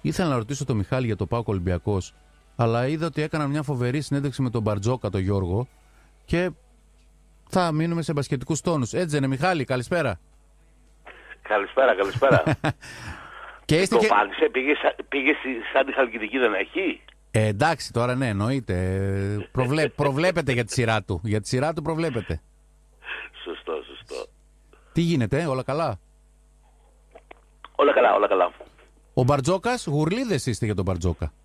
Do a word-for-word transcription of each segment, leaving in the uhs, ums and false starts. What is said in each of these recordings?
Ήθελα να ρωτήσω τον Μιχάλη για το ΠΑΟΚ Ολυμπιακός, αλλά είδα ότι έκανα μια φοβερή συνέντευξη με τον Μπαρτζόκα, τον Γιώργο, και θα μείνουμε σε μπασκετικούς τόνους. Έτσι είναι, Μιχάλη, καλησπέρα. Καλησπέρα, καλησπέρα. Και είστε το και... πάλισε, πήγε, πήγε σαν τη Χαλκιδική, δεν έχει. Ε, εντάξει, τώρα ναι, εννοείται. Ε, προβλέ... προβλέπετε για τη σειρά του. Για τη σειρά του προβλέπετε. Σωστό, σωστό. Τι γίνεται, όλα καλά? Όλα καλά, όλα καλά. Ο Μπαρτζόκας, γουρλίδες είστε για τον Μπαρτζόκα.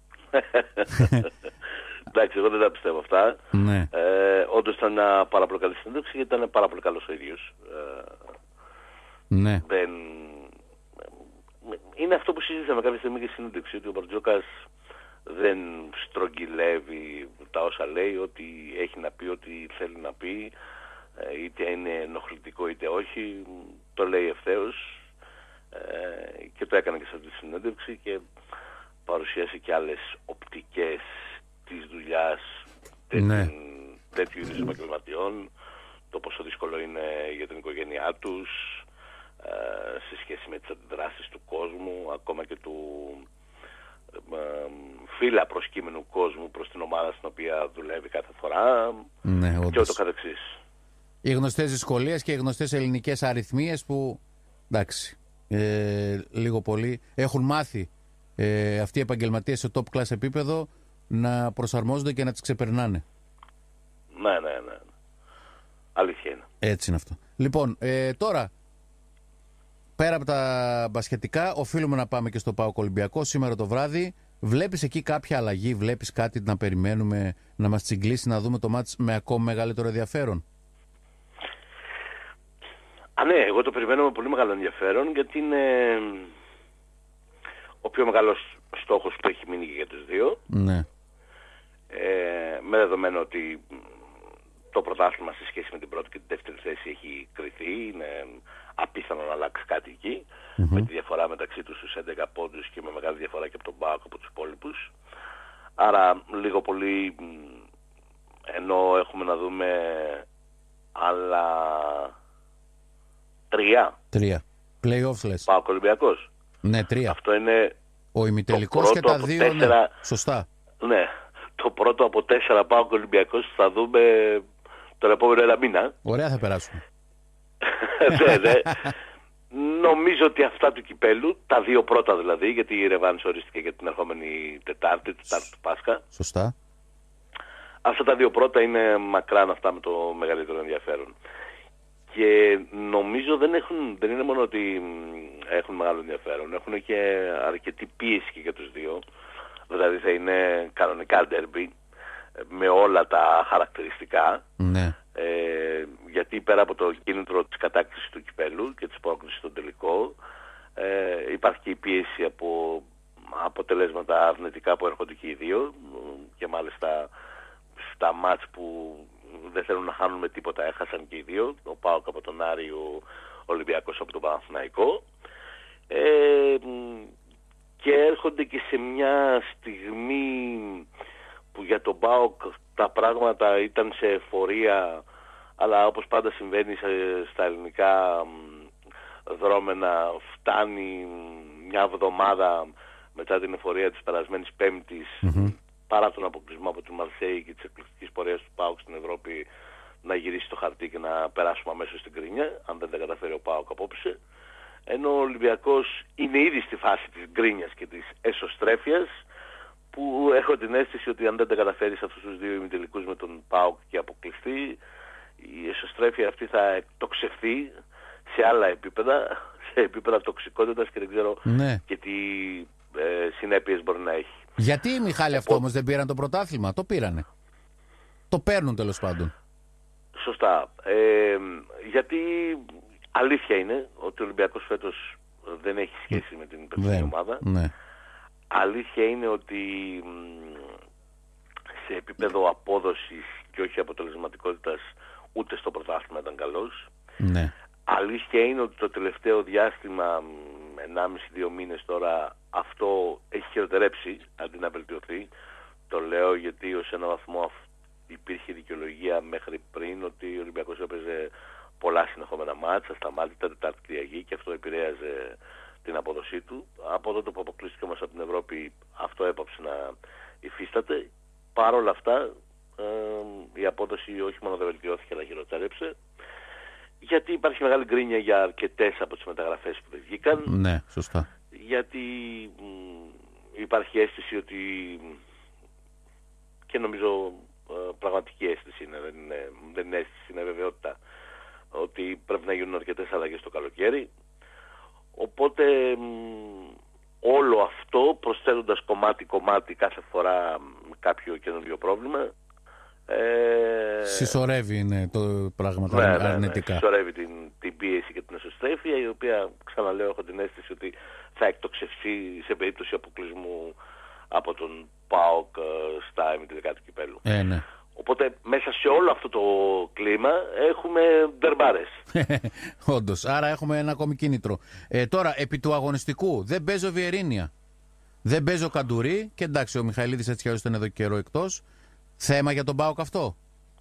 Εντάξει, εγώ δεν τα πιστεύω αυτά. Ναι. Ε, όντως ήταν μια πάρα πολύ καλή συνέντευξη, γιατί ήταν πάρα πολύ καλός ο ίδιος. Ε, ναι. Δεν... Είναι αυτό που συζήτησαμε κάποια στιγμή και στη συνέντευξη, ότι ο Μπαρτζόκας δεν στρογγυλεύει τα όσα λέει, ότι έχει να πει, ό,τι θέλει να πει, είτε είναι ενοχλητικό είτε όχι, το λέει ευθέως, και το έκανε και σε αυτή τη συνέντευξη και παρουσίασε και άλλες οπτικές της δουλειάς ναι. τέτοιου είδους επαγγελματιών, το πόσο δύσκολο είναι για την οικογένειά τους, σε σχέση με τις αντιδράσεις του κόσμου, ακόμα και του φύλλα προσκύμενου κόσμου προς την ομάδα στην οποία δουλεύει κάθε φορά, ναι, και ούτω καθεξής. Οι γνωστές δυσκολίες και οι γνωστές ελληνικές αριθμίες που, εντάξει, ε, λίγο πολύ έχουν μάθει ε, αυτοί οι επαγγελματίες σε top class επίπεδο να προσαρμόζονται και να τις ξεπερνάνε. Ναι, ναι, ναι. Αλήθεια είναι. Έτσι είναι αυτό. Λοιπόν, ε, τώρα, πέρα από τα μπασχετικά, οφείλουμε να πάμε και στο ΠΑΟΚ Ολυμπιακό σήμερα το βράδυ. Βλέπεις εκεί κάποια αλλαγή, βλέπεις κάτι να περιμένουμε, να μας τσιγκλίσει, να δούμε το μάτς με ακόμα μεγαλύτερο ενδιαφέρον? Α, ναι, εγώ το περιμένω με πολύ μεγάλο ενδιαφέρον, γιατί είναι ο πιο μεγάλος στόχος που έχει μείνει και για τους δύο. Ναι. Ε, με δεδομένο ότι το πρωτάθλημα σε σχέση με την πρώτη και την δεύτερη θέση έχει κριθεί, είναι απίθανο να αλλάξει κάτι εκεί, mm-hmm. με τη διαφορά μεταξύ τους στους έντεκα πόντους και με μεγάλη διαφορά και από τον ΠΑΟΚ από τους υπόλοιπους. Άρα λίγο πολύ, ενώ έχουμε να δούμε άλλα τρία. Τρία. Play-offs λες. ΠΑΟΚ Ολυμπιακός. Ναι, τρία. Αυτό είναι ο ημιτελικός και τα δύο, τέσσερα... ναι. Σωστά. Ναι. Το πρώτο από τέσσερα ΠΑΟΚ Ολυμπιακός θα δούμε τον επόμενο ένα μήνα. Ωραία θα περάσουμε. ναι, ναι. Νομίζω ότι αυτά του κυπέλου, τα δύο πρώτα δηλαδή, γιατί η ρεβάνς ορίστηκε για την ερχόμενη Τετάρτη, Τετάρτη του Πάσχα. Σωστά. Αυτά τα δύο πρώτα είναι μακράν αυτά με το μεγαλύτερο ενδιαφέρον. Και νομίζω δεν, έχουν, δεν είναι μόνο ότι έχουν μεγάλο ενδιαφέρον, έχουν και αρκετή πίεση και για τους δύο. Δηλαδή θα είναι κανονικά ντέρμπι με όλα τα χαρακτηριστικά. Ναι. Ε, γιατί πέρα από το κίνητρο της κατάκτησης του κυπέλου και της πρόκλησης στον τελικό, ε, υπάρχει και η πίεση από αποτελέσματα αρνητικά που έρχονται και οι δύο, και μάλιστα στα μάτς που δεν θέλουν να χάνουν με τίποτα έχασαν και οι δύο, ο ΠΑΟΚ από τον Άρη, ο Ολυμπιακός από τον Παναθηναϊκό, ε, και έρχονται και σε μια στιγμή που για τον ΠΑΟΚ τα πράγματα ήταν σε εφορία, αλλά όπως πάντα συμβαίνει στα ελληνικά δρόμενα, φτάνει μια εβδομάδα μετά την εφορία της περασμένης Πέμπτης, mm-hmm. παρά τον αποκλεισμό από τη Μαρσέη και της εκπληκτικής πορείας του ΠΑΟΚ στην Ευρώπη, να γυρίσει το χαρτί και να περάσουμε αμέσως στην κρίνια, αν δεν τα καταφέρει ο ΠΑΟΚ απόψε. Ενώ ο Ολυμπιακός είναι ήδη στη φάση της γκρίνιας και της εσωστρέφειας, που έχω την αίσθηση ότι αν δεν τα καταφέρει σε αυτούς τους δύο ημιτελικούς με τον ΠΑΟΚ και αποκλειστεί, η εσωστρέφεια αυτή θα εκτοξευθεί σε άλλα επίπεδα, σε επίπεδα τοξικότητας, και δεν ξέρω ναι. και τι ε, συνέπειες μπορεί να έχει. Γιατί, Μιχάλη, αυτό όμως δεν πήραν το πρωτάθλημα? Το πήρανε. Το παίρνουν τέλος πάντων. Σωστά. Ε, γιατί αλήθεια είναι ότι ο Ολυμπιακός φέτος δεν έχει σχέση με την υπερσινή ομάδα. Ναι. Αλήθεια είναι ότι σε επίπεδο απόδοσης και όχι αποτελεσματικότητας ούτε στο πρωτάθλημα ήταν καλός. Ναι. Αλήθεια είναι ότι το τελευταίο διάστημα, ενάμιση με δύο μήνες τώρα, αυτό έχει χειροτερέψει αντί να βελτιωθεί. Το λέω γιατί ως ένα βαθμό υπήρχε δικαιολογία μέχρι πριν ότι ο Ολυμπιακός έπαιζε πολλά συνεχόμενα μάτσα, σταμάτητα Τετάρτη Κυριακή, και αυτό επηρέαζε την απόδοσή του. Από τότε που αποκλείστηκε όμως από την Ευρώπη αυτό έπαψε να υφίσταται. Παρ' όλα αυτά ε, η απόδοση όχι μόνο δεν βελτιώθηκε αλλά χειροτέρεψε. Γιατί υπάρχει μεγάλη γκρίνια για αρκετές από τις μεταγραφές που δεν βγήκαν. Ναι, σωστά. Γιατί μ, υπάρχει αίσθηση ότι, και νομίζω ε, πραγματική αίσθηση είναι, δεν είναι, δεν είναι αίσθηση, είναι βεβαιότητα, ότι πρέπει να γίνουν αρκετές αλλαγές το καλοκαίρι. Οπότε μ, όλο αυτό προσθέτοντας κομμάτι-κομμάτι κάθε φορά κάποιο καινούριο πρόβλημα, Ε, συσσωρεύει είναι το πράγμα ναι, αρνητικά. Ναι, συσσωρεύει την, την πίεση και την εσωστρέφεια, η οποία, ξαναλέω, έχω την αίσθηση ότι θα εκτοξευθεί σε περίπτωση αποκλεισμού από τον ΠΑΟΚ στα ημιτελικά του κυπέλλου. Ε, ναι. Οπότε μέσα σε όλο αυτό το κλίμα έχουμε ντερμπάρες. Όντως, άρα έχουμε ένα ακόμη κίνητρο. Ε, τώρα, επί του αγωνιστικού, δεν παίζει ο Βιερίνια. Δεν παίζει ο Καντουρί. Και εντάξει, ο Μιχαηλίδης έτσι κι αλλιώς ήταν εδώ καιρό εκτός. Θέμα για τον ΠΑΟΚ αυτό.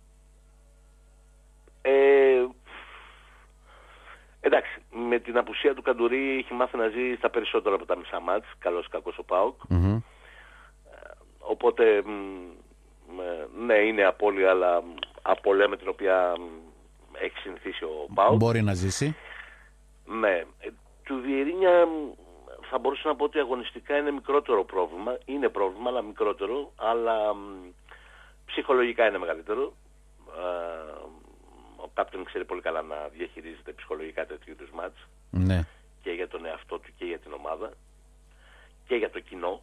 Ε, εντάξει, με την απουσία του Καντουρί έχει μάθει να ζει στα περισσότερα από τα μισά μάτς, καλός ή κακός ο ΠΑΟΚ. Mm-hmm. Ε, οπότε, μ, ναι, είναι απώλεια, αλλά απώλεια με την οποία έχει συνηθίσει ο ΠΑΟΚ. Μπορεί να ζήσει. Ναι. Ε, του Βιερίνια θα μπορούσα να πω ότι αγωνιστικά είναι μικρότερο πρόβλημα. Είναι πρόβλημα, αλλά μικρότερο, αλλά ψυχολογικά είναι μεγαλύτερο. Ο κάπτεν ξέρει πολύ καλά να διαχειρίζεται ψυχολογικά τέτοιου είδους μάτς. Ναι. Και για τον εαυτό του και για την ομάδα και για το κοινό.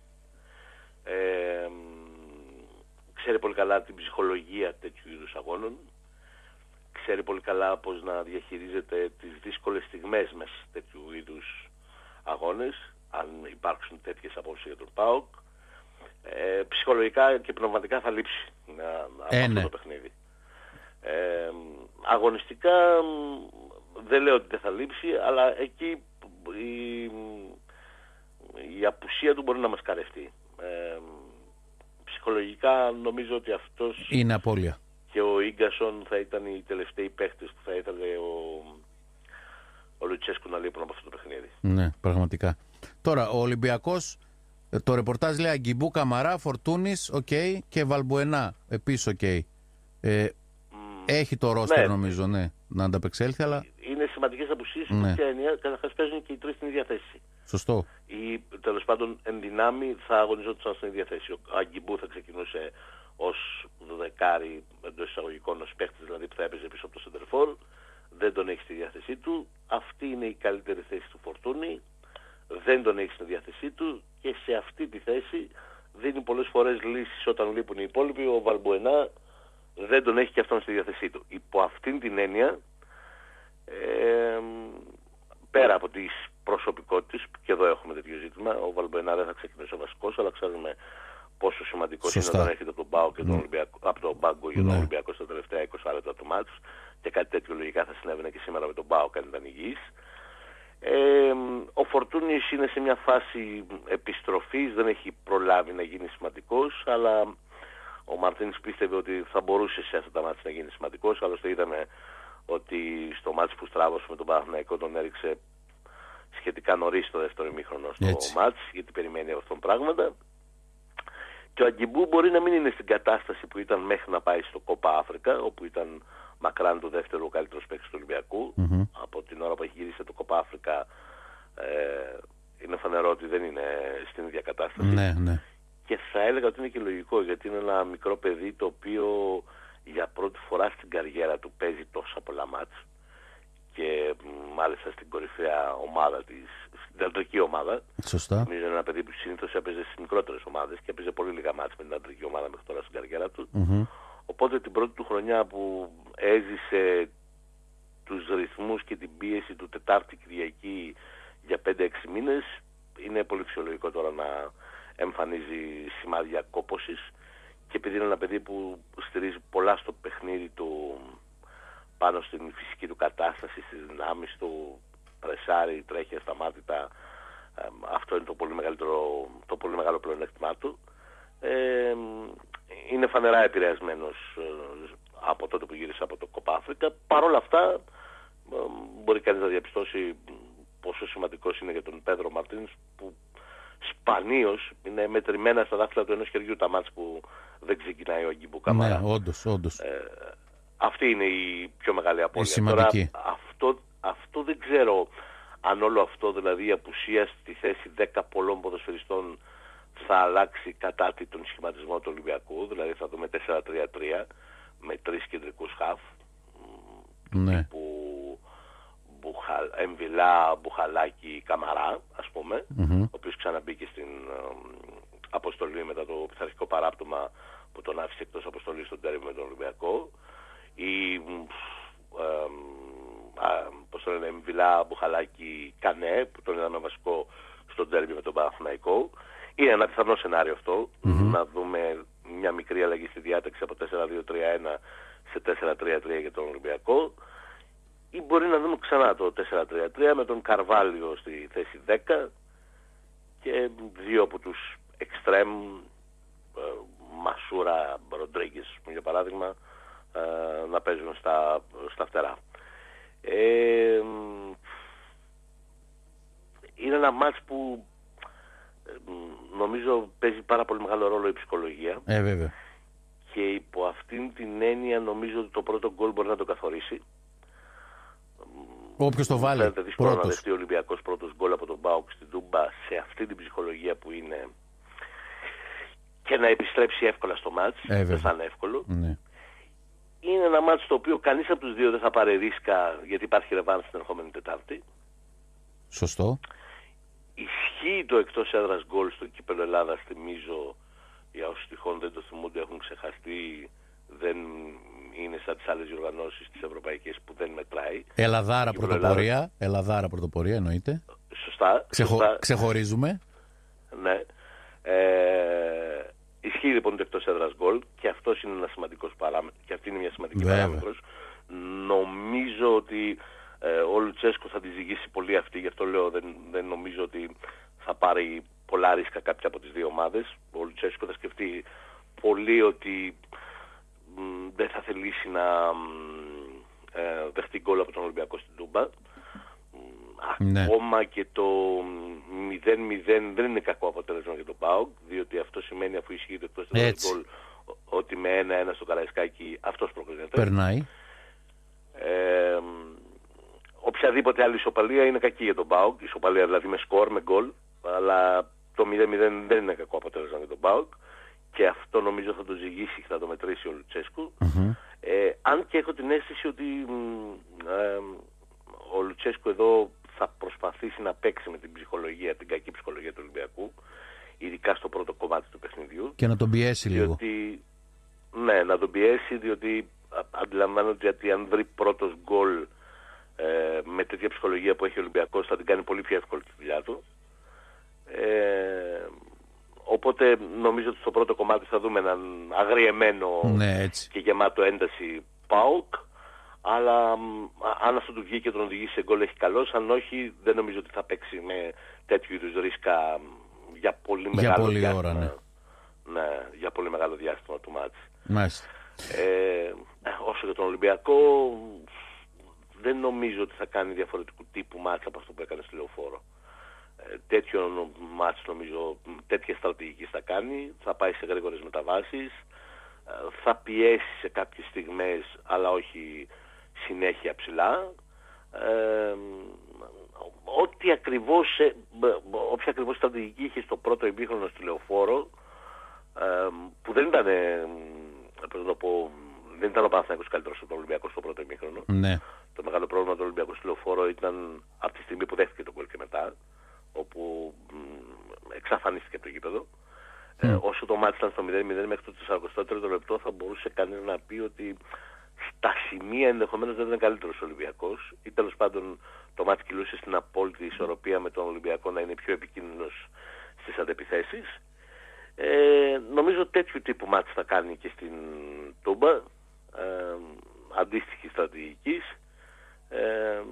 Ε, ξέρει πολύ καλά την ψυχολογία τέτοιου είδους αγώνων. Ξέρει πολύ καλά πώς να διαχειρίζεται τις δύσκολες στιγμές μέσα σε τέτοιου είδους αγώνες, αν υπάρξουν τέτοιες απόψεις για τον ΠΑΟΚ. Ε, ψυχολογικά και πνευματικά θα λείψει να, από ε, αυτό ναι. το παιχνίδι. Ε, αγωνιστικά δεν λέω ότι δεν θα λείψει, αλλά εκεί η, η απουσία του μπορεί να μας καρευτεί. Ε, ψυχολογικά νομίζω ότι αυτός είναι απώλεια. Και ο Ίγκασον θα ήταν οι τελευταίοι παίχτες που θα ήθελε ο, ο Λουτσέσκου να λείπουν από αυτό το παιχνίδι. Ναι, πραγματικά. Τώρα, ο Ολυμπιακός, το ρεπορτάζ λέει Αγκιμπού, Καμαρά, Φορτούνης, οκ, okay, και Βαλμπουενά, επίσης οκ. Okay. Ε, mm, έχει το ρόστερ, ναι, νομίζω, ναι, να ανταπεξέλθει, αλλά... Είναι σημαντικές απουσίες, ναι. Και έννοια, καταρχάς παίζουν και οι τρεις στην ίδια θέση. Σωστό. Ή τέλος πάντων εν δυνάμει θα αγωνιζόντουσαν στην ίδια θέση. Ο Αγκιμπού θα ξεκινούσε ως δεκάρι εντός εισαγωγικών, ως παίχτης δηλαδή που θα έπαιζε πίσω από το σεντερφόρ. Δεν τον έχει στη διάθεσή του. Αυτή είναι η καλύτερη θέση του Φορτούνη. Δεν τον έχει στη διάθεσή του και σε αυτή τη θέση δίνει πολλές φορές λύσεις όταν λείπουν οι υπόλοιποι. Ο Βαλμπουενά δεν τον έχει και αυτόν στη διάθεσή του. Υπό αυτήν την έννοια, ε, πέρα από τις προσωπικότητες, και εδώ έχουμε τέτοιο ζήτημα, ο Βαλμπουενά δεν θα ξεκινήσει ο βασικός, αλλά ξέρουμε πόσο σημαντικός είναι όταν έρχεται από τον ΠΑΟ και τον Ολυμπιακό, από τον Πάγκο για τον ναι. Ολυμπιακό στα τελευταία είκοσι λεπτά του μάτς, και κάτι τέτοιο λογικά θα συνέβαινε και σήμερα με τον ΠΑΟ αν ήταν υγιής. Ε, ο Φορτούνης είναι σε μια φάση επιστροφής, δεν έχει προλάβει να γίνει σημαντικός, αλλά ο Μαρτίνης πίστευε ότι θα μπορούσε σε αυτά τα μάτς να γίνει σημαντικός. Άλλωστε είδαμε ότι στο μάτς που στράβωσε με τον Παναθηναϊκό τον έριξε σχετικά νωρίς το δεύτερο ημίχρονο στο Έτσι. μάτς, γιατί περιμένει από αυτόν πράγματα. Και ο Αγκιμπού μπορεί να μην είναι στην κατάσταση που ήταν μέχρι να πάει στο Κόπα Αφρικα, όπου ήταν μακράν το δεύτερο καλύτερο παίκτης του Ολυμπιακού. Mm-hmm. Από την ώρα που έχει γυρίσει το Κόπα Αφρικα ε, είναι φανερό ότι δεν είναι στην ίδια κατάσταση. Ναι, ναι. Και θα έλεγα ότι είναι και λογικό, γιατί είναι ένα μικρό παιδί το οποίο για πρώτη φορά στην καριέρα του παίζει τόσα πολλά μάτς και μάλιστα στην κορυφαία ομάδα της, στην αντρική ομάδα. Σωστά. Νομίζω είναι ένα παιδί που συνήθως έπαιζε στις μικρότερες ομάδες και έπαιζε πολύ λίγα μάτς με την αντρική ομάδα μέχρι τώρα στην καριέρα του. Mm-hmm. Οπότε την πρώτη του χρονιά που έζησε τους ρυθμούς και την πίεση του Τετάρτη Κυριακή για πέντε έξι μήνες, είναι πολύ φυσιολογικό τώρα να εμφανίζει σημάδια κόπωσης, και επειδή είναι ένα παιδί που στηρίζει πολλά στο παιχνίδι του πάνω στην φυσική του κατάσταση, στις δυνάμεις του, πρεσάρει, τρέχει ασταμάτητα, ε, αυτό είναι το πολύ, μεγαλύτερο, το πολύ μεγάλο πλεονέκτημά του. Ε, είναι φανερά επηρεασμένος ε, από τότε που γύρισε από το Κόπα Αφρικα. Παρ' όλα αυτά ε, μπορεί κανείς να διαπιστώσει πόσο σημαντικός είναι για τον Πέδρο Μαρτίνς, που σπανίως είναι μετρημένα στα δάχτυλα του ενός χεριού τα μάτς που δεν ξεκινάει ο Αγκίμπου Καμαρά. Ναι, όντως, όντως. Ε, αυτή είναι η πιο μεγάλη απώλεια. Σημαντική. Τώρα, αυτό, αυτό δεν ξέρω αν όλο αυτό, δηλαδή η απουσία στη θέση δέκα πολλών ποδοσφαιριστών, θα αλλάξει κατά τη τον σχηματισμό του Ολυμπιακού. Δηλαδή θα δούμε τέσσερα τρία τρία με τρεις κεντρικούς χαφ. Ναι. Που Μπουχα, Εμβιλά, Μπουχαλάκη, Καμαρά, ας πούμε, mm-hmm. ο οποίος ξαναμπήκε στην ε, αποστολή μετά το πειθαρχικό παράπτωμα που τον άφησε εκτός αποστολής στον τέρμι με τον Ολυμπιακό. Ή ε, ε, πώς το λένε, Εμβιλά, Μπουχαλάκη, Κανέ, που τον είδαμε βασικό στον τέρμι με τον Παναθηναϊκό. Είναι ένα πιθανό σενάριο αυτό, mm-hmm. να δούμε μια μικρή αλλαγή στη διάταξη από τέσσερα δύο τρία ένα σε τέσσερα τρία τρία για τον Ολυμπιακό. Ή μπορεί να δούμε ξανά το τέσσερα τρία τρία με τον Καρβάλιο στη θέση δέκα και δύο από τους εξτρέμ, ε, Μασούρα, Ροντρίγκες για παράδειγμα, ε, να παίζουν στα, στα φτερά. Ε, είναι ένα μάτς που ε, νομίζω παίζει πάρα πολύ μεγάλο ρόλο η ψυχολογία. Ε, βέβαια. Και υπό αυτήν την έννοια νομίζω ότι το πρώτο γκολ μπορεί να το καθορίσει. Όποιος το βάλει πρώτος. Δύσκολο να πρώτος. δεχτεί ο Ολυμπιακός πρώτος γκολ από τον ΠΑΟΚ στην Τούμπα σε αυτή την ψυχολογία που είναι και να επιστρέψει εύκολα στο μάτς. Ε, δεν θα είναι εύκολο. Ναι. Είναι ένα μάτς το οποίο κανείς από τους δύο δεν θα πάρει ρίσκα, γιατί υπάρχει ρεβάνς την ερχόμενη Τετάρτη. Σωστό. Ισχύει το εκτός έδρας γκολ στο κύπελλο Ελλάδας, θυμίζω, για όσους τυχόν δεν το θυμούνται, έχουν ξεχαστεί, δεν είναι σαν τις άλλες διοργανώσεις τις ευρωπαϊκές που δεν μετράει. Ελλαδάρα πρωτοπορία, Ελλάδα... Ελλαδάρα πρωτοπορία εννοείται. Σωστά. Ξεχω... σωστά. Ξεχωρίζουμε. Ναι. Ε, ισχύει λοιπόν το εκτός έδρας γκολ και αυτός είναι ένα σημαντικός παράμετρο, και αυτή είναι μια σημαντική Βέβαια. παράμετρος. Νομίζω ότι ε, ο Λουτσέσκο θα τη ζυγίσει πολύ αυτή, γι' αυτό λέω δεν, δεν νομίζω ότι θα πάρει πολλά ρίσκα κάποια από τις δύο ομάδες. Ο Λουτσέσκο θα σκεφτεί πολύ ότι μ, δεν θα θελήσει να ε, δεχτεί γκολ από τον Ολυμπιακό στην Τούμπα. Ναι. Ακόμα και το μηδέν μηδέν δεν είναι κακό αποτέλεσμα για τον ΠΑΟΚ, διότι αυτό σημαίνει, αφού ισχύει το εκτός έδρας γκολ, ότι με ένα ένα στο Καραϊσκάκι αυτός προκρίνεται. Περνάει. Ε, οποιαδήποτε άλλη ισοπαλία είναι κακή για τον ΠΑΟΚ, ισοπαλία δηλαδή με σκορ, με γκολ, αλλά το μηδέν μηδέν δεν είναι κακό αποτέλεσμα για τον ΠΑΟΚ και αυτό νομίζω θα το ζυγίσει και θα το μετρήσει ο Λουτσέσκου. Mm-hmm. Ε, αν και έχω την αίσθηση ότι ε, ο Λουτσέσκου εδώ θα προσπαθήσει να παίξει με την ψυχολογία, την κακή ψυχολογία του Ολυμπιακού, ειδικά στο πρώτο κομμάτι του παιχνιδιού. Και να τον πιέσει διότι, λίγο. Ναι, να τον πιέσει, διότι αντιλαμβάνονται ότι αν βρει πρώτος γκολ ε, με τέτοια ψυχολογία που έχει ο Ολυμπιακός θα την κάνει πολύ πιο εύκολη τη δουλειά του. Ε, οπότε νομίζω ότι στο πρώτο κομμάτι θα δούμε έναν αγριεμένο, ναι, έτσι, και γεμάτο ένταση ΠΑΟΚ. Αλλά αν αυτό του βγει και τον οδηγήσει σε γκολ έχει καλός, αν όχι δεν νομίζω ότι θα παίξει με τέτοιου είδους ρίσκα για πολύ για μεγάλο πολύ διάστημα. Ώρα, ναι. Ναι, για πολύ μεγάλο διάστημα του μάτς. Μάλιστα. Ε, όσο για τον Ολυμπιακό δεν νομίζω ότι θα κάνει διαφορετικού τύπου μάτς από αυτό που έκανε στη Λεωφόρο. Ε, τέτοιο μάτς νομίζω, τέτοια στρατηγική θα κάνει, θα πάει σε γρήγορες μεταβάσεις, θα πιέσει σε κάποιες στιγμές αλλά όχι συνέχεια ψηλά. Ε, ό,τι ακριβώς, ε, όποια ακριβώς στρατηγική είχε στο πρώτο ημίχρονο στη Λεωφόρο, ε, που δεν ήταν, ε, να πω, δεν ήταν ο Παναθηναϊκός καλύτερος από τον Ολυμπιακό στο πρώτο ημίχρονο. Ναι. Το μεγάλο πρόβλημα του Ολυμπιακού στη Λεωφόρο ήταν από τη στιγμή που δέχτηκε τον γκολ και μετά, όπου μ, εξαφανίστηκε από το γήπεδο. Mm. Ε, όσο το μάτι ήταν στο μηδέν μηδέν μέχρι το σαράντα τρίτο λεπτό θα μπορούσε κανείς να πει ότι στα σημεία ενδεχομένως δεν ήταν καλύτερος ο Ολυμπιακός ή τέλος πάντων το μάτι κυλούσε στην απόλυτη ισορροπία με τον Ολυμπιακό να είναι πιο επικίνδυνος στις αντεπιθέσεις. Ε, νομίζω τέτοιου τύπου μάτι θα κάνει και στην Τούμπα, ε, αντίστοιχη στρατηγικής. Ε,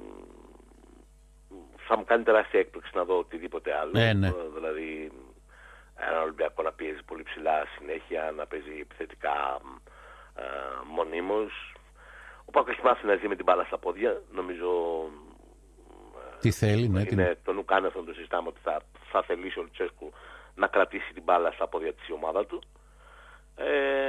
θα μου κάνει τεράστια έκπληξη να δω οτιδήποτε άλλο. Ναι, ναι. Δηλαδή ένα Ολυμπιακό να πιέζει πολύ ψηλά συνέχεια, να παίζει επιθετικά ε, μονίμως. Ο Πάκος έχει μάθει να ζει με την μπάλα στα πόδια. Νομίζω Τι θέλει, ναι. Είναι την... τον ουκάνευθον το συζητάμε ότι θα, θα θελήσει ο Λουτσέσκου να κρατήσει την μπάλα στα πόδια της η ομάδα του. Ε,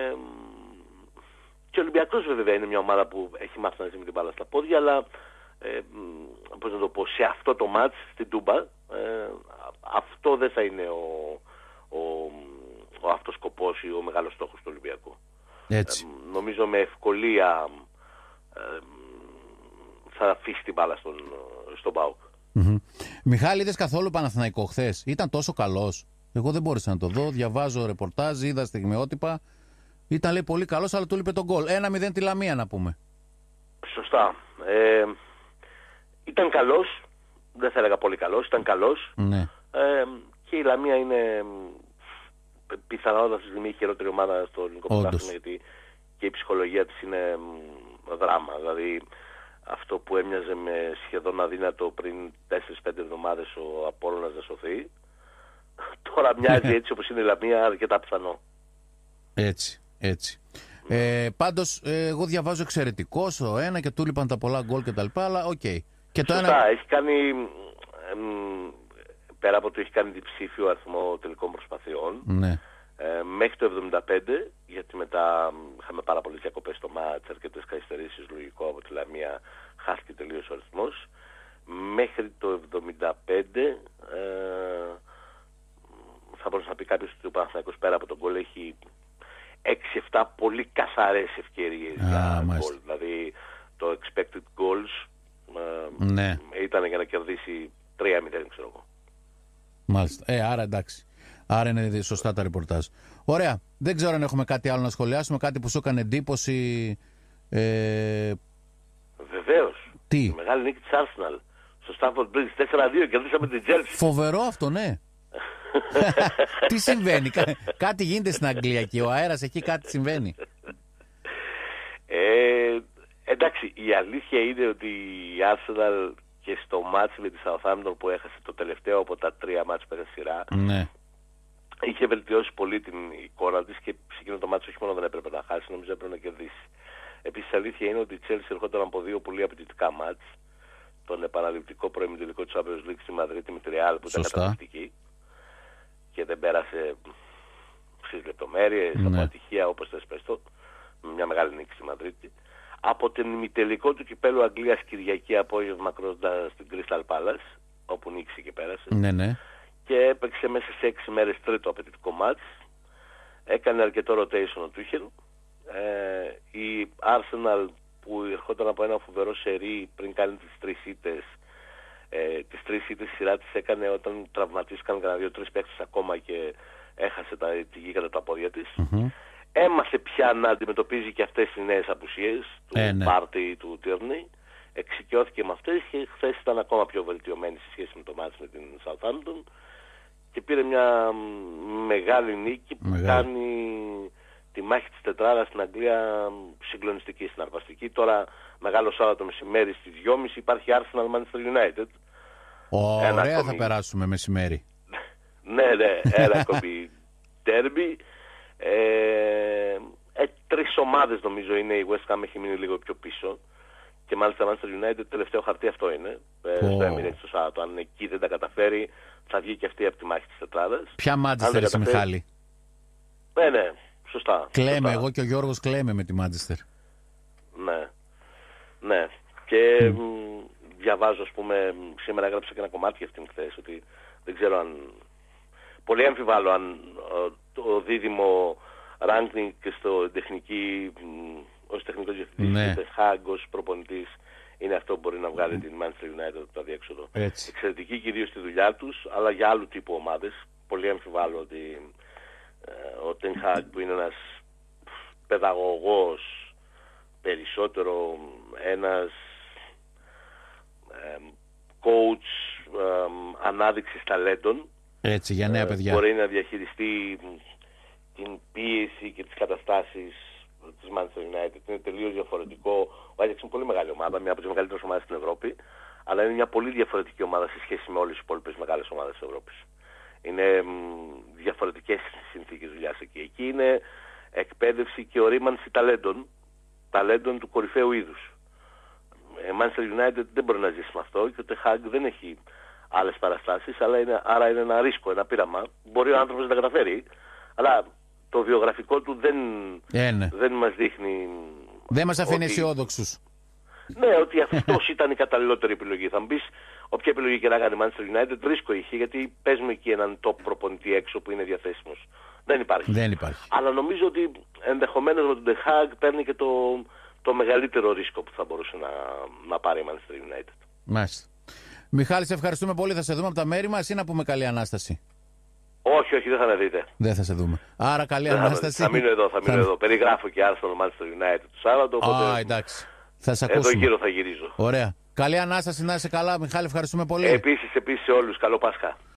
και ο Ολυμπιακός βέβαια είναι μια ομάδα που έχει μάθει να ζει με την μπάλα στα πόδια, αλλά ε, πώς να το πω, σε αυτό το μάτς στην Τούμπα ε, αυτό δεν θα είναι ο, ο, ο αυτός σκοπός ή ο μεγάλος στόχος του Ολυμπιακού. Έτσι. Ε, νομίζω με ευκολία ε, θα αφήσει την μπάλα στον, στον ΠΑΟΚ. Mm-hmm. Μιχάλη, είδες καθόλου Παναθηναϊκό χθες? Ήταν τόσο καλός? Εγώ δεν μπόρεσα να το δω. Διαβάζω ρεπορτάζ, είδα στιγμιότυπα. Ήταν, λέει, πολύ καλός, αλλά του λείπε τον γκολ. ένα μηδέν τη Λαμία, να πούμε. Σωστά. Ε, ήταν καλός. Δεν θα έλεγα πολύ καλός. Ήταν καλός. Ναι. Ε, και η Λαμία είναι πιθανότατα αυτή τη στιγμή η χειρότερη ομάδα στο ελληνικό πρωτάθλημα, γιατί και η ψυχολογία της είναι δράμα. Δηλαδή αυτό που έμοιαζε με σχεδόν αδύνατο πριν τέσσερις πέντε εβδομάδες ο Απόλλωνας να σωθεί, τώρα μοιάζει έτσι όπως είναι η Λαμία αρκετά πιθανό. Έτσι, έτσι. Ε, πάντως ε, εγώ διαβάζω εξαιρετικός ο ένα και του λείπαν τα πολλά γκολ και τα λοιπά, αλλά οκ. Okay. Και το Σωστά, ένα... έχει κάνει, εμ, πέρα από το έχει κάνει διψήφιο αριθμό τελικών προσπαθειών, ναι. ε, μέχρι το εβδομήντα πέντε, γιατί μετά είχαμε πάρα πολλές διακοπές στο μάτς, αρκετές καθυστερήσεις, λογικό από τη Λαμία, χάθηκε τελείως ο αριθμός. Μέχρι το εβδομήντα πέντε ε, θα μπορούσε να πει κάποιος ότι ο Παναθηναϊκός πέρα από τον γκολ έχει έξι εφτά πολύ καθαρές ευκαιρίες για γκολ. Δηλαδή το expected goals ε, ναι. ήταν για να κερδίσει τρία μηδέν, ξέρω εγώ. Μάλιστα. Ε, άρα εντάξει. Άρα είναι σωστά τα ρεπορτάζ. Ωραία. Δεν ξέρω αν έχουμε κάτι άλλο να σχολιάσουμε. Κάτι που σου έκανε εντύπωση. Ε... Βεβαίως. Τι? Η μεγάλη νίκη της Arsenal στο Stamford Bridge τέσσερα δύο, κερδίσαμε την Chelsea. Φοβερό αυτό, ναι. Τι συμβαίνει? Κά... κάτι γίνεται στην Αγγλία και ο αέρας εκεί, κάτι συμβαίνει. Ε, εντάξει, η αλήθεια είναι ότι η Arsenal και στο μάτς με τη Southampton που έχασε το τελευταίο από τα τρία μάτς πέρα σειρά, ναι. είχε βελτιώσει πολύ την εικόνα της και σε εκείνο το μάτς όχι μόνο δεν έπρεπε να χάσει, νομίζω έπρεπε να κερδίσει. Επίσης η αλήθεια είναι ότι η Chelsea ερχόταν από δύο πολύ απαιτητικά μάτς. Τον επαναληπτικό προημιτελικό του Champions League στη Μαδρίτη με τη Real που ήταν καταπληκτική και δεν πέρασε στις λεπτομέρειες, ναι. από ατυχία όπως θες πες το, με μια μεγάλη νίκη στη Μαδρίτη. Από τον ημιτελικό του κυπέλου Αγγλίας Κυριακή απόγευμα κρόντας στην Crystal Palace, όπου νίκησε και πέρασε. Ναι, ναι. Και έπαιξε μέσα σε έξι μέρες τρίτο απαιτητικό μάτς. Έκανε αρκετό rotation ο Τούχελ. Ε, η Arsenal που ερχόταν από ένα φοβερό σερί πριν κάνει τις τρεις ήττες, ε, τις τρεις ήττες σειρά της έκανε όταν τραυματίστηκαν κανένα δύο-τρεις παίκτες ακόμα και έχασε τα, τη γη κατά τα πόδια της. Mm-hmm. Έμαθε πια να αντιμετωπίζει και αυτές τις νέες απουσίες του ε, ναι. Πάρτι, του Tierney. Εξοικειώθηκε με αυτές και χθες ήταν ακόμα πιο βελτιωμένη σε σχέση με το μάτς με την Southampton και πήρε μια μεγάλη νίκη που μεγάλη. κάνει τη μάχη της τετράδας στην Αγγλία συγκλονιστική, συναρπαστική. Τώρα μεγάλο Σάββατο μεσημέρι στις δυόμιση υπάρχει Arsenal Manchester United. Ωραία, ακόμη... θα περάσουμε μεσημέρι. ναι, ναι, ένα ακόμη τέρμπι. Ε, ε, τρεις ομάδες νομίζω είναι, η West Ham έχει μείνει λίγο πιο πίσω και μάλιστα Manchester United τελευταίο χαρτί αυτό είναι ε, oh. στο Emirates το Σάββατο. Αν εκεί δεν τα καταφέρει θα βγει και αυτή από τη μάχη της τετράδας. Ποια Manchester είσαι, Μιχάλη? Ναι, ναι, σωστά. Κλαίμε, σωστά. Εγώ και ο Γιώργος κλαίμε με τη Manchester. Ναι, ναι. Και mm. μ, διαβάζω, ας πούμε, σήμερα έγραψα και ένα κομμάτι για αυτήν χθες, ότι δεν ξέρω αν... Πολύ αμφιβάλλω αν το δίδυμο Rangnick και στο τεχνική, ως τεχνικός διευθυντής, ναι. και Hag ως προπονητής, είναι αυτό που μπορεί να βγάλει mm. την Manchester United από το αδιέξοδο. Εξαιρετική κυρίως στη δουλειά τους, αλλά για άλλου τύπου ομάδες. Πολύ αμφιβάλλω ότι ε, ο Ten Hag που είναι ένας παιδαγωγός, περισσότερο ένας ε, coach ε, ανάδειξης ταλέντων, έτσι, για νέα παιδιά. Μπορεί να διαχειριστεί την πίεση και τις καταστάσεις της Manchester United. Είναι τελείως διαφορετικό. Ο Ajax είναι πολύ μεγάλη ομάδα, μια από τις μεγαλύτερες ομάδες στην Ευρώπη, αλλά είναι μια πολύ διαφορετική ομάδα σε σχέση με όλες τις υπόλοιπες μεγάλες ομάδες της Ευρώπης. Είναι μ, διαφορετικές συνθήκες δουλειάς εκεί. Εκεί είναι εκπαίδευση και ορίμανση ταλέντων, ταλέντων του κορυφαίου είδους. Manchester United δεν μπορεί να ζήσει με αυτό και ο Ten Hag δεν έχει άλλες παραστάσεις, αλλά είναι, άρα είναι ένα ρίσκο, ένα πείραμα. Μπορεί ο άνθρωπος να τα καταφέρει, αλλά το βιογραφικό του δεν, ε, ναι. δεν μας δείχνει... Δεν μας αφήνει ότι... αισιόδοξους. Ναι, ότι αυτός ήταν η καταλληλότερη επιλογή. Θα μου πεις, όποια επιλογή και να κάνει Manchester United, ρίσκο είχε, γιατί παίζουμε εκεί έναν top προπονητή έξω που είναι διαθέσιμος. Δεν υπάρχει. Δεν υπάρχει. Αλλά νομίζω ότι ενδεχομένως με τον Ten Hag παίρνει και το, το μεγαλύτερο ρίσκο που θα μπορούσε να, να πάρει η Manchester United. Μάλιστα. Μιχάλη, σε ευχαριστούμε πολύ. Θα σε δούμε από τα μέρη μας ή να πούμε καλή Ανάσταση? Όχι, όχι, δεν θα με δείτε. Δεν θα σε δούμε. Άρα καλή δεν Ανάσταση. Θα, θα μείνω εδώ, θα μείνω θα... εδώ. Περιγράφω και Arsenal Manchester United το Σάββατο. Οπότε... Α, εντάξει. Θα σε ακούσουμε. Εδώ γύρω θα γυρίζω. Ωραία. Καλή Ανάσταση, να είσαι καλά. Μιχάλη, ευχαριστούμε πολύ. Επίσης, επίσης σε όλους. Καλό Πάσχα.